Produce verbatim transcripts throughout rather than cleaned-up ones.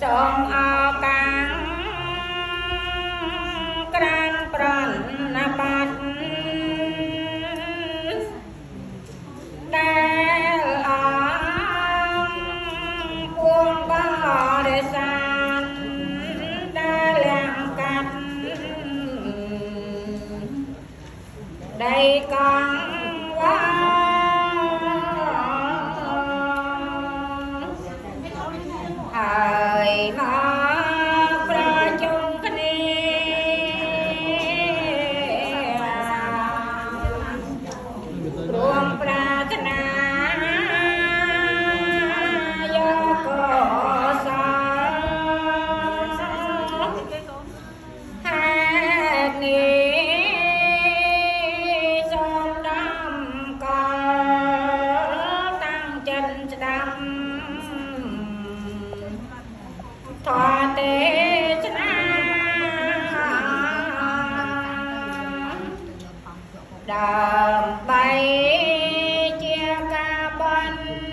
trong ao cang gran pran bát đa ong buông bao để san đa làng cát đây con quá hỡi mà pra chung cái ruộng pra cái na do có sao hát nghỉ son đam có tăng chân đam thọ tế chna đầm bay chia ca bân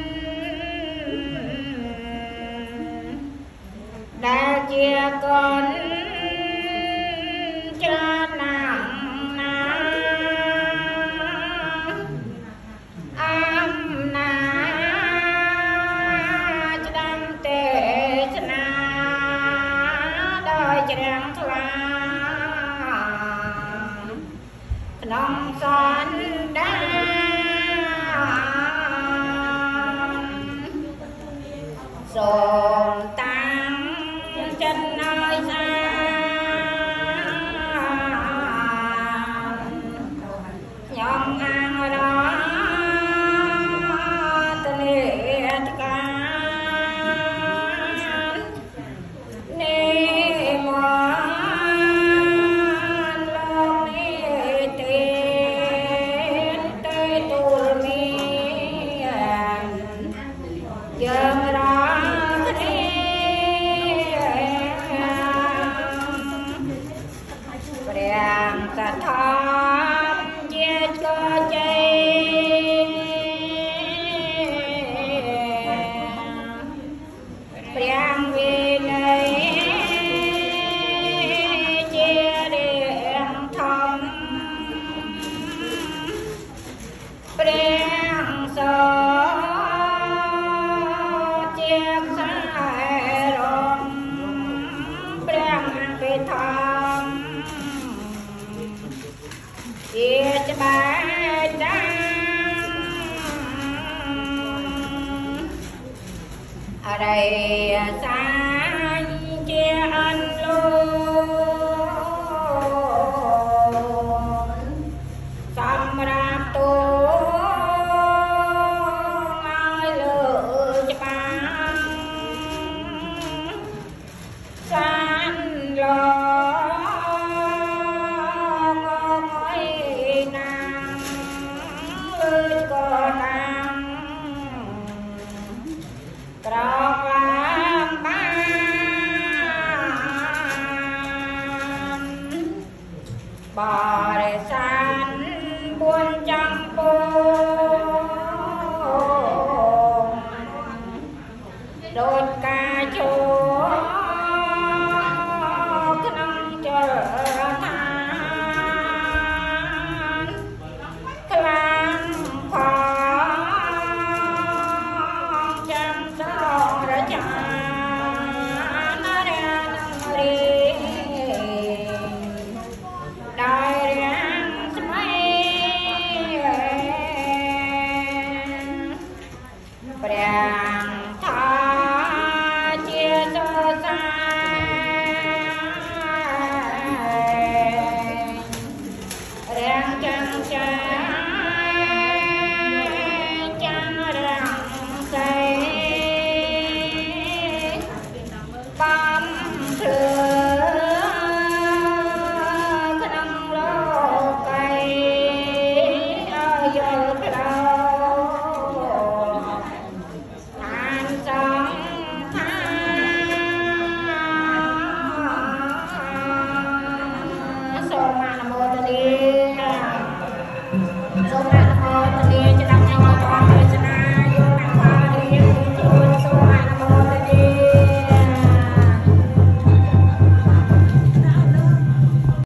đã chia con cho nặng na am na chăm tê chna chẳng thla nông son đá sồn tăng chân nơi xa nhóm ăn ở đó tên liệt ca nê mò giờ đó bèn cả thăm chia cho chơi bèn về đây chia điện thăm bèn sợ thăm chia cho ba đắng ở đây xa